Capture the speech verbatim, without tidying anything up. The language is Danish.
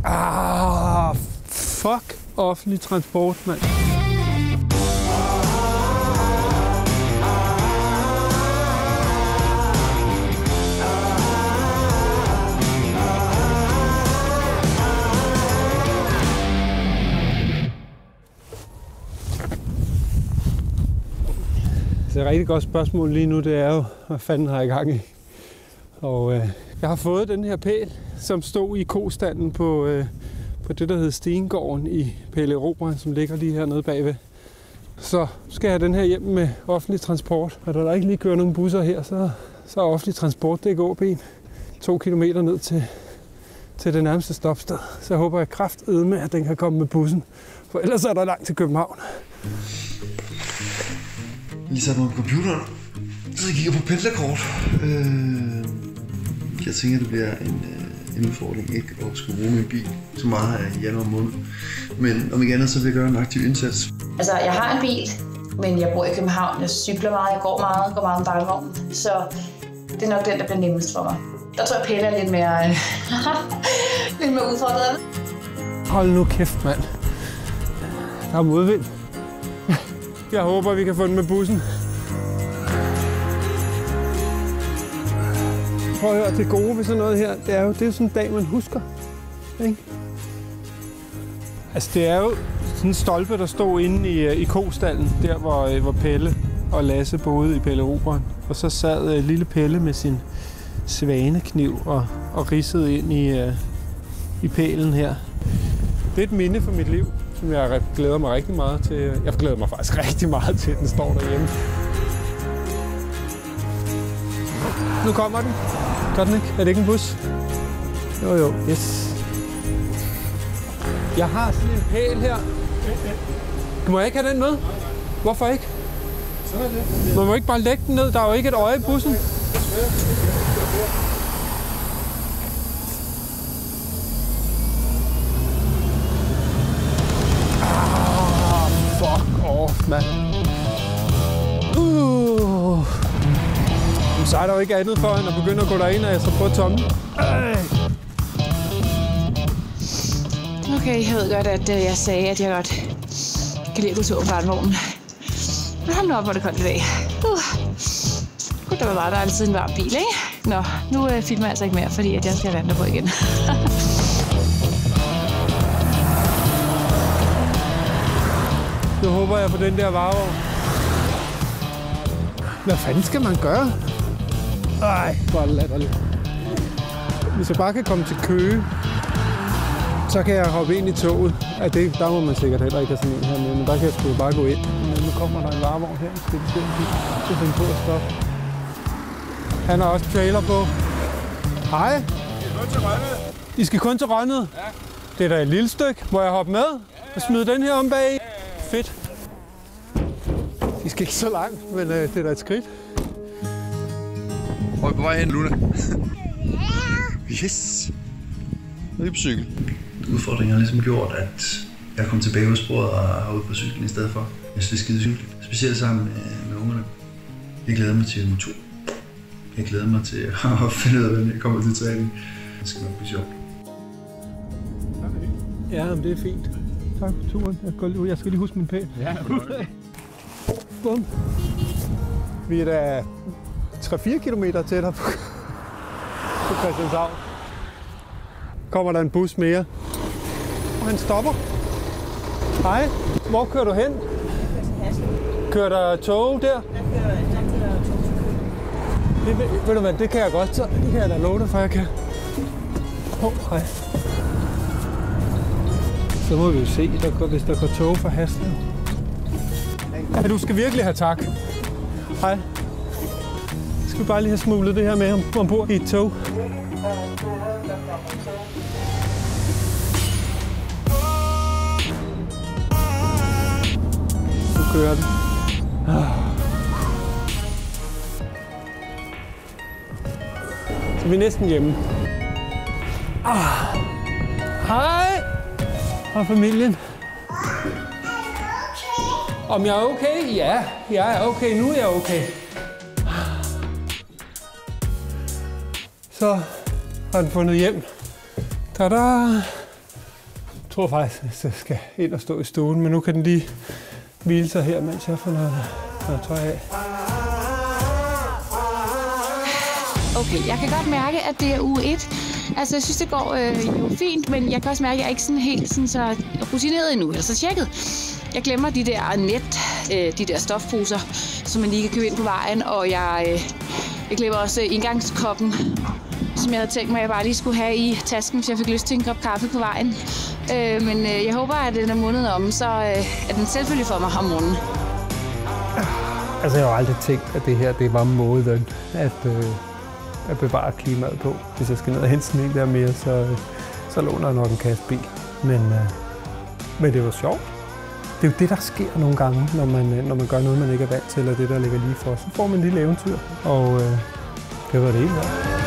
Ah, fuck offentlig transport, mand. Det er et rigtig godt spørgsmål lige nu, det er jo, hvad fanden har jeg i gang i? Og øh, jeg har fået den her pæl, som stod i kostanden på, øh, på det, der hedder Stengården i Pelle Erobreren, som ligger lige hernede bagved. Så skal jeg have den her hjem med offentlig transport. Og da der ikke lige kører nogen busser her, så, så er offentlig transport, det er gåben to kilometer ned til, til det nærmeste stopsted. Så jeg håber jeg kraftedme, at den kan komme med bussen, for ellers er der langt til København. Jeg lige sat mig på computeren, så jeg kigger på pendlerkort. Øh, jeg tænker, det bliver en, en udfordring ikke at skulle bruge min bil så meget her i januar måned. Men om ikke andet, så vil jeg gøre en aktiv indsats. Altså, jeg har en bil, men jeg bor i København. Jeg cykler meget, jeg går meget, går meget om barnevognen. Så det er nok den, der bliver nemmest for mig. Der tror jeg, Pelle er lidt mere, øh, lidt mere udfordret. Hold nu kæft, mand. Der er modvind. Jeg håber, vi kan få den med bussen. Prøv at høre, det gode ved sådan noget her, det er jo, det er sådan en dag, man husker. Ikke? Altså, det er jo sådan en stolpe, der stod inde i, i kostallen, der hvor, hvor Pelle og Lasse boede i Pelle Erobreren. Og så sad uh, lille Pelle med sin svanekniv og, og ridsede ind i, uh, i pælen her. Det er et minde for mit liv, som jeg glæder mig rigtig meget til. Jeg glæder mig faktisk rigtig meget til, at den står derhjemme. Nu kommer den. Gør den ikke? Er det ikke en bus? Jo, jo. Yes. Jeg har sådan en pæl her. Må jeg ikke have den med? Hvorfor ikke? Man må ikke bare lægge den ned. Der er jo ikke et øje i bussen. Mand. Uh. Så er der jo ikke andet for, end at begynde at gå derind, og jeg så prøve at tomme. Øh. Okay, jeg ved godt, at jeg sagde, at jeg godt kan lide at gå tur på barnevognen. Men hold nu op, hvor det koldt i dag. Uh. Gud, der var bare der altid en varm bil, ikke? Nå, nu øh, filmer jeg altså ikke mere, fordi at jeg skal have vand på igen. Nu håber jeg på den der varevogn. Hvad fanden skal man gøre? Ej, hvor latterligt. Hvis jeg bare kan komme til Køge, så kan jeg hoppe ind i toget. Ja, det, der må man sikkert heller ikke have sådan en her med, men der kan jeg sgu bare gå ind. Men nu kommer der en varevogn her, skal vi skal finde på at stoppe. Han har også trailer på. Hej. I skal kun til Rønnede. I skal kun til Rønnede? Ja. Det er da et lille stykke. Må jeg hoppe med og smide den her om bag? Fedt. De skal ikke så langt, men øh, det er da et skridt. Hvor er vi på vej hen, Luna? Yes! Nu er vi på cykel. Udfordringen har ligesom gjort, at jeg kom tilbage på sporet og har ude på cyklen i stedet for. Jeg synes, det er skide cyklet. Specielt sammen med, med ungerne. Jeg glæder mig til uge to. Jeg glæder mig til at finde ud af, hvordan jeg kommer til træning. Det skal nok blive sjovt. Ja, men det er fint. Tak for turen. Jeg, går, jeg skal lige huske min pæl. Ja, bum. Vi er da tre fire kilometer tættere på, på Christianshavn. Kommer der en bus mere. Og han stopper. Hej. Hvor kører du hen? Kører der tog der? Jeg kører, jeg kører tog. Det, ved, ved du hvad, det kan jeg godt, så det kan jeg da love dig, for jeg kan. Åh, oh, hej. Så må vi jo se, der, hvis der går tog fra Haslev. Ja, du skal virkelig have tak. Hej. Skal vi bare lige have smuglet det her med om, ombord i et tog? Nu kører den. Så vi er næsten hjemme. Ah. Hej! Og familien. Om jeg er okay? Ja, jeg er okay. Nu er jeg okay. Så har den fundet hjem. Tada! tror faktisk, at jeg skal ind og stå i stuen, men nu kan den lige hvile sig her, mens jeg får noget, noget tøj af. Okay, jeg kan godt mærke, at det er uge et. Altså, jeg synes, det går øh, jo fint, men jeg kan også mærke, at jeg er ikke sådan helt sådan, så rutineret endnu, eller så tjekket. Jeg glemmer de der net, øh, de der stofposer, som man lige kan købe ind på vejen, og jeg, øh, jeg glemmer også indgangskoppen, som jeg havde tænkt mig, at jeg bare lige skulle have i tasken, hvis jeg fik lyst til en kop kaffe på vejen. Øh, men øh, jeg håber, at den er måned om, så øh, er den selvfølgelig for mig om morgenen. Altså, jeg har aldrig tænkt, at det her det var måden at, øh, at bevare klimaet på. Hvis jeg skal ned og hente sådan en der mere, så, så låner jeg nok en kasse bil. Men, øh, men det var sjovt. Det er jo det, der sker nogle gange, når man, når man gør noget, man ikke er vant til, eller det, der ligger lige for. Så får man en lille eventyr, og øh, det var det hele.